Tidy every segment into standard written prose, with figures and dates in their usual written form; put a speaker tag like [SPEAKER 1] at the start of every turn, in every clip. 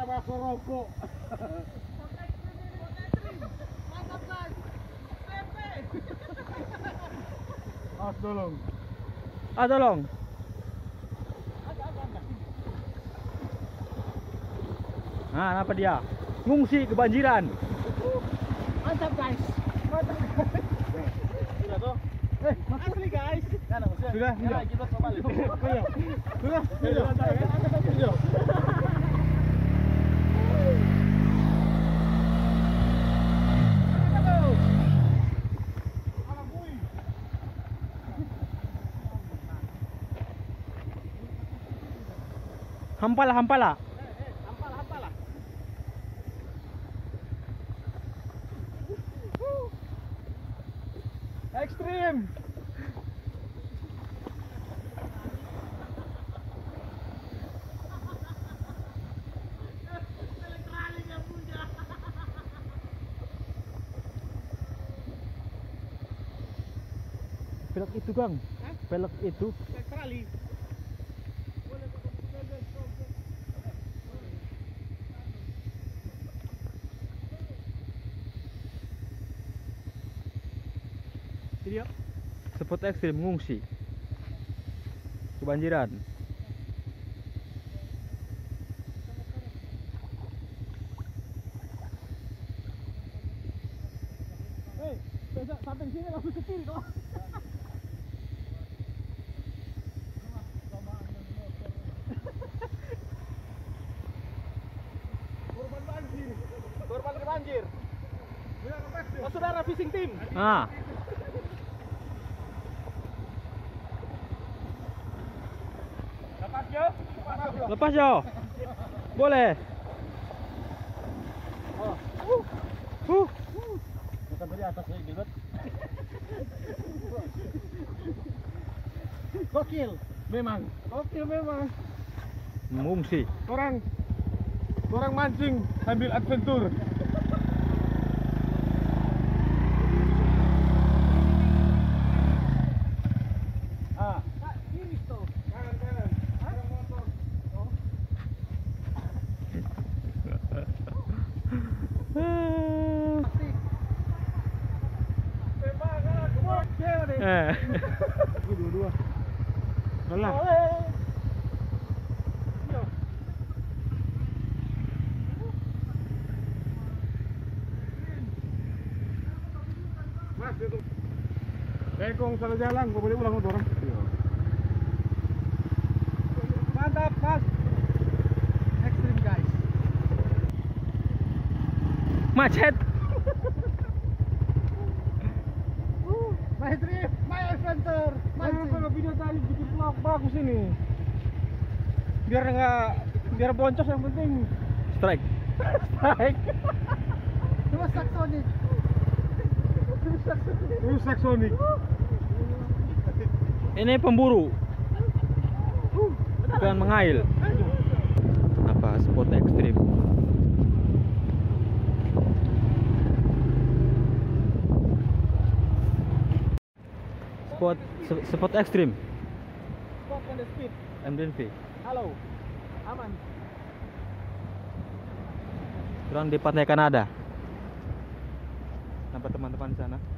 [SPEAKER 1] sama kerupuk.
[SPEAKER 2] Mantap guys. Pepe.
[SPEAKER 1] Tolong.
[SPEAKER 3] Tolong. Nah, apa dia? Ngungsi kebanjiran.
[SPEAKER 2] Mantap guys. Mantap. Sudah tuh. Asli guys.
[SPEAKER 1] Sudah.
[SPEAKER 2] Ya, kita coba lihat.
[SPEAKER 1] Sudah.
[SPEAKER 2] Sudah.
[SPEAKER 3] Hampala.
[SPEAKER 2] Hampala.
[SPEAKER 1] Ekstrim.
[SPEAKER 3] Belok itu, Kang. Belok itu.
[SPEAKER 2] Sekali.
[SPEAKER 3] Ini ya. Spot ekstrim ngungsi kebanjiran.
[SPEAKER 2] Besok sampai sini langsung ke kiri kok. Korban ke banjir. Oh, saudara fishing team.
[SPEAKER 3] Ah, lepas yo. Boleh.
[SPEAKER 1] Bukan dari atas lagi, Bebet.
[SPEAKER 2] Gokil.
[SPEAKER 1] Memang. Oke, memang.
[SPEAKER 3] Mengungsi.
[SPEAKER 1] Orang mancing sambil adventure. Ah,
[SPEAKER 2] Kiri tuh.
[SPEAKER 1] kanan. Orang motor. Dua-dua. Kalah. Mas, itu. Kong salah jalan, kau boleh ulang motor. Mantap, Mas.
[SPEAKER 2] Ekstrim guys.
[SPEAKER 3] Macet.
[SPEAKER 2] My trip, my adventure.
[SPEAKER 1] Mancing. Kalau video tadi bikin vlog bagus ini. Biar boncos yang penting.
[SPEAKER 3] Strike.
[SPEAKER 1] Strike.
[SPEAKER 2] Cuma Saxonic.
[SPEAKER 1] Rusak Sonic.
[SPEAKER 3] Ini pemburu. Bukan mengail. Apa spot ekstrim? Spot ekstrim.
[SPEAKER 2] Stop on the speed.
[SPEAKER 3] MDNV.
[SPEAKER 2] Halo. Aman.
[SPEAKER 3] Kurang di Pantai Kanada. Nampak teman-teman di sana.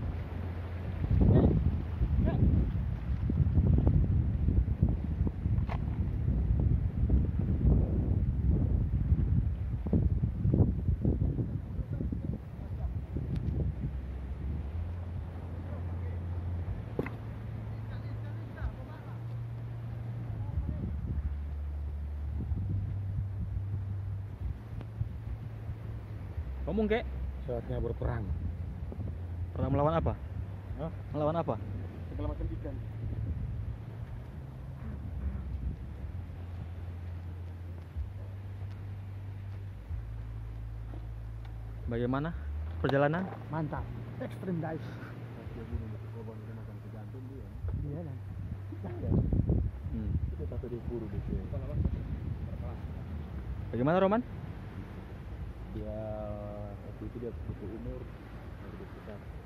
[SPEAKER 3] Ngomong kek.
[SPEAKER 1] Saatnya berperang.
[SPEAKER 3] Pernah melawan apa?
[SPEAKER 1] Hah?
[SPEAKER 3] Melawan apa?
[SPEAKER 1] Segala macam ikan.
[SPEAKER 3] Bagaimana perjalanan?
[SPEAKER 2] Mantap. Ekstrim guys. Iya kan.
[SPEAKER 1] Kita satu di buru di sini.
[SPEAKER 3] Bagaimana Roman?
[SPEAKER 1] Dia waktu itu dia butuh umur lebih besar.